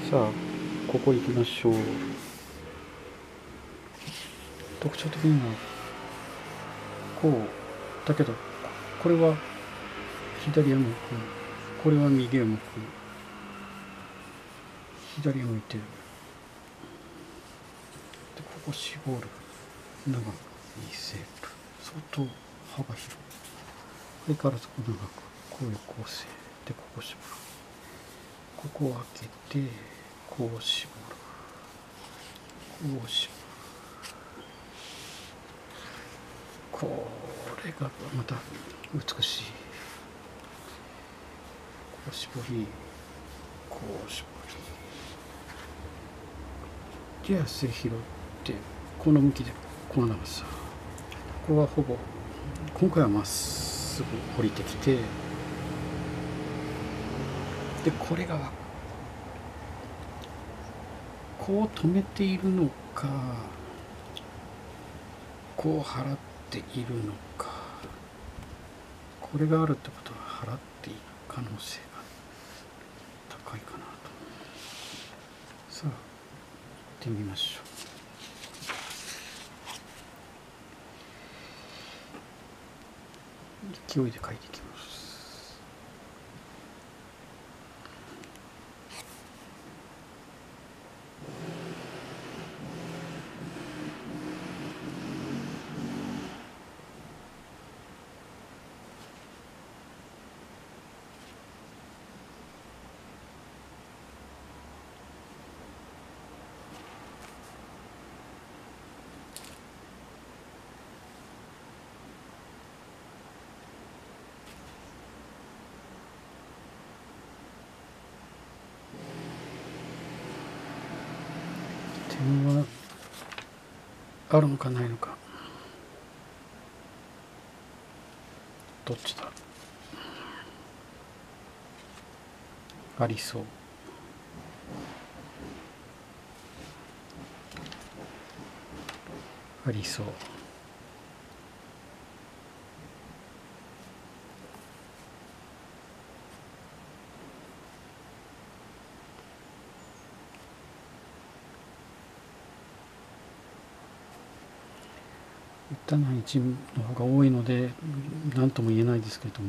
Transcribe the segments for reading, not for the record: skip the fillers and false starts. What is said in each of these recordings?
さあここ行きましょう。特徴的にはこうだけど、これは左へ向く、これは右へ向く、左へ向いてる。でここ絞る、長く、いいセープ、相当幅広い。それからそこ長く、こういう構成で、ここ絞る、ここを開けてこう絞る、こう絞る。これがまた美しい。こう絞り、こう絞りで、足拾ってこの向きでこの長さ。ここはほぼ今回はまっすぐ降りてきて、でこれがこう止めているのか、こう払っているのか。これがあるってことは払っている可能性が高いかなと。さあ行ってみましょう。勢いで書いていきます。点はあるのかないのか、どっちだ。ありそう。ありそう。一旦の位置の方が多いので何とも言えないですけれども、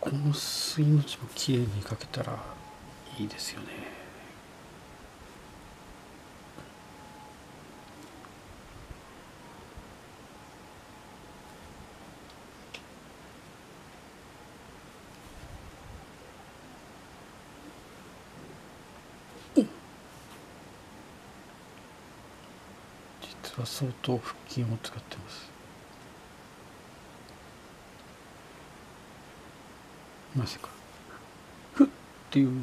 この水の字もきれいに描けたらいいですよね。実は相当腹筋を使ってます。なぜかふっていう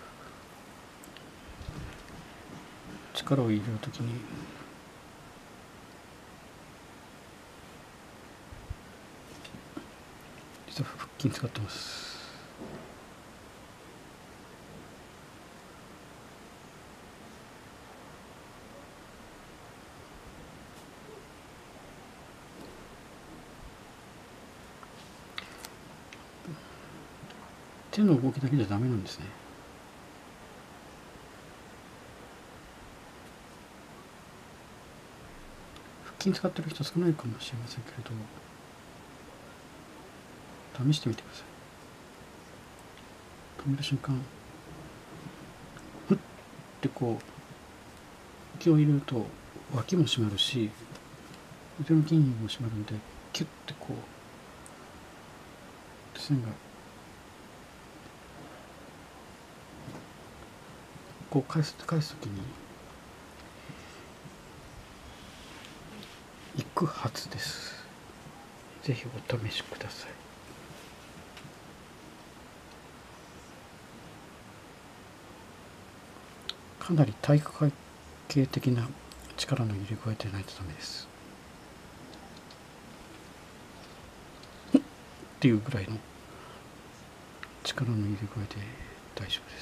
力を入れるときに実は腹筋使ってます。手の動きだけじゃダメなんですね。腹筋使ってる人少ないかもしれませんけれど、試してみてください。止める瞬間、ふってこう気を入れると脇も締まるし、腕の筋肉も締まるんで、キュッてこう線がこう返すときに行くはずです。ぜひお試しください。かなり体育会系的な力の入れ具合でないとダメです。っていうぐらいの力の入れ具合で大丈夫です。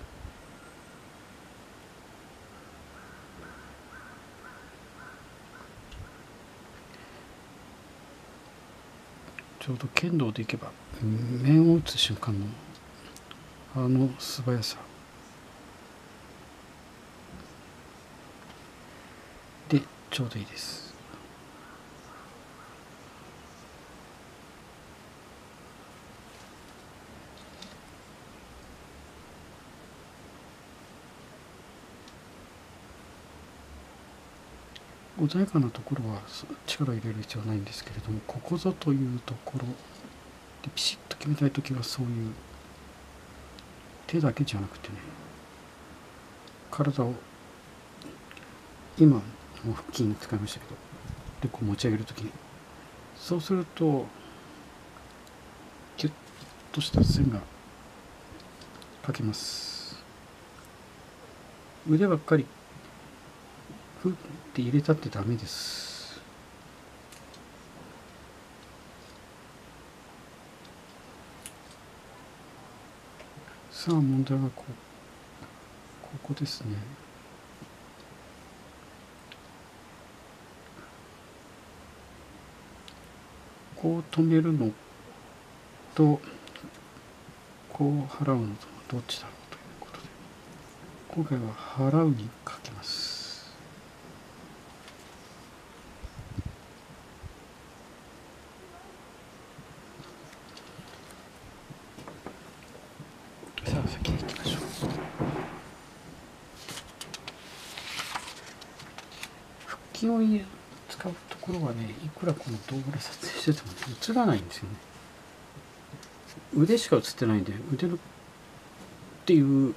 ちょうど剣道でいけば面を打つ瞬間の素早さでちょうどいいです。穏やかなところは力を入れる必要はないんですけれども、ここぞというところでピシッと決めたいときはそういう手だけじゃなくてね、体を今もう腹筋使いましたけど、でこう持ち上げるときに、そうするとキュッとした線が描けます。腕ばっかりふって入れたってダメです。さあ問題はここですね。こう止めるのとこう払うのとどっちだろうということで、今回は払うにかけます。さあ先に行きましょう。腹筋を使うところはね、いくらこの動画で撮影してても、ね、映らないんですよね。腕しか映ってないんで、腕のっていう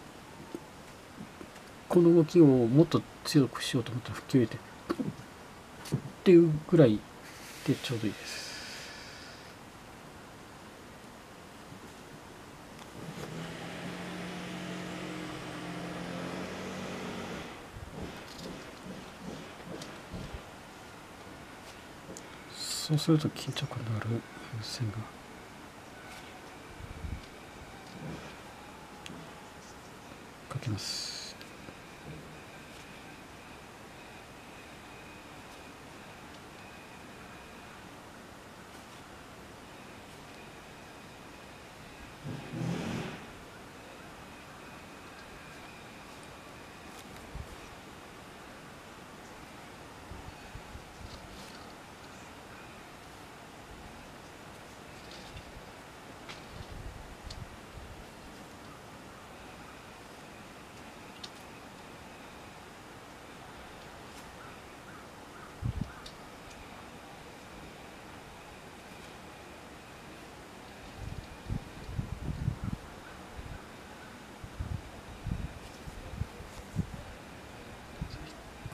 この動きをもっと強くしようと思ったら腹筋を入れてっていうぐらいでちょうどいいです。そうすると緊張感のある線が描けます。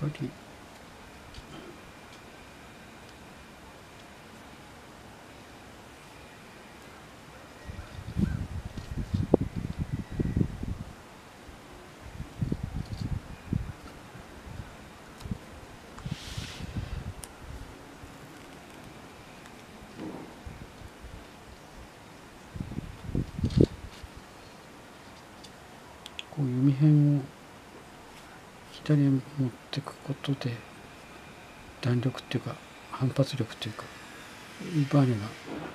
りこう弓辺を左へ持っていくことで弾力っていうか反発力っていうかバネが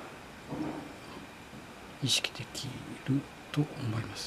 意識できると思います。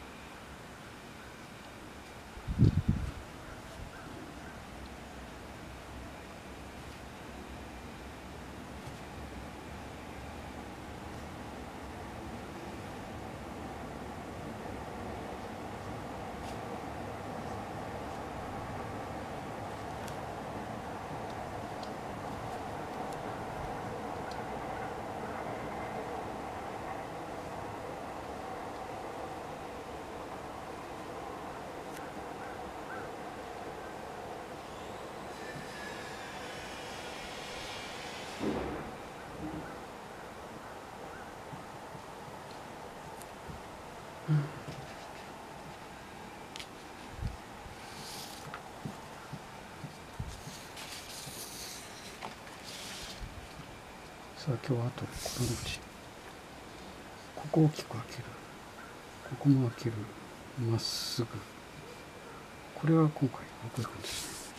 さあ今日はあとこのうちここを大きく開ける、ここも開ける、まっすぐ、これは今回奥行くんです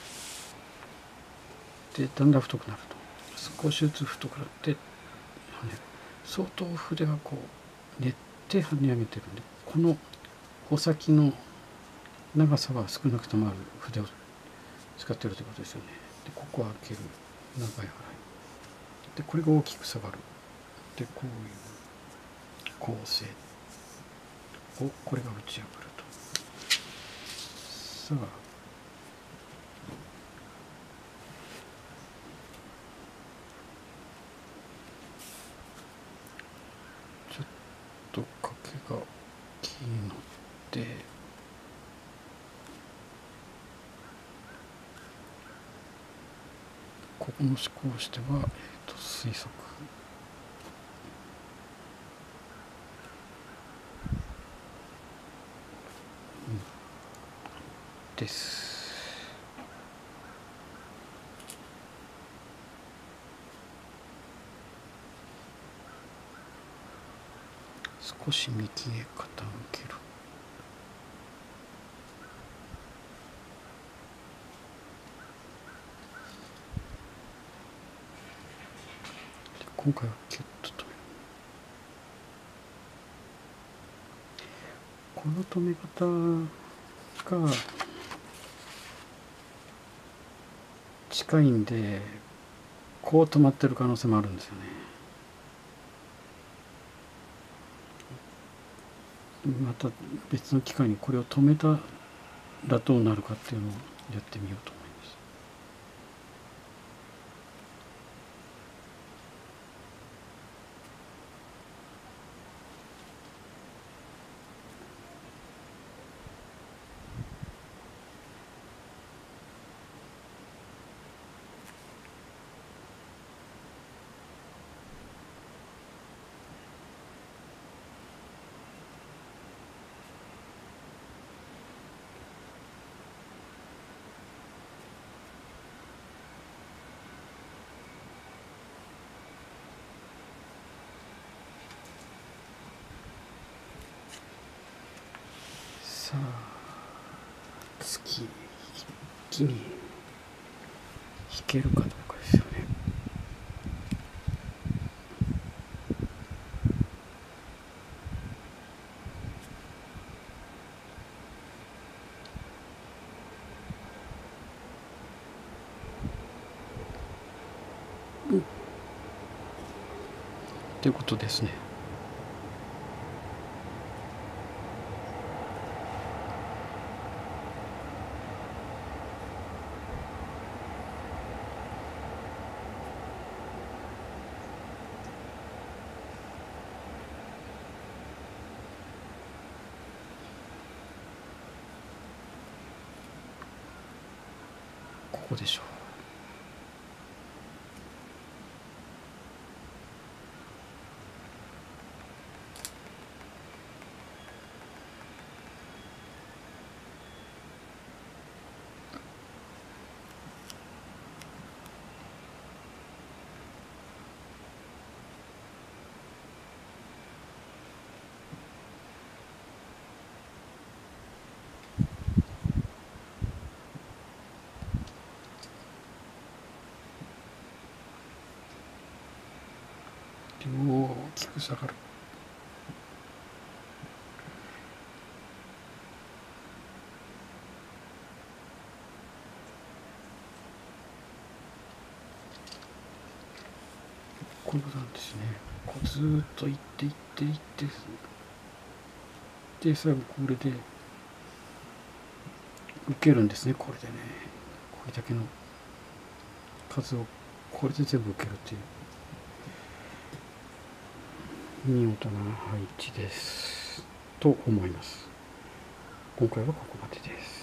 ね。でだんだん太くなると少しずつ太くなって跳ねる。相当筆がこう練って跳ね上げてるんで、この穂先の長さは少なくともある筆を使ってるということですよね。でここは開ける、長い払いでこれが大きく下がる。でこういう構成をこれが打ち破ると。さあちょっと掛けが大きいのでここの思考しては、推測です。少し幹へ傾ける。今回はキュッと止める。この止め方が近いんでこう止まってる可能性もあるんですよね。また別の機会にこれを止めたらどうなるかっていうのをやってみようと思います。さあ次一気に弾けるかどうかですよね。ということですね。 こでしょう。大きく下がる。この段ですね。こうずーっといっていっていってで最後これで受けるんですね。これでね、これだけの数をこれで全部受けるっていう見事な配置ですと思います。今回はここまでです。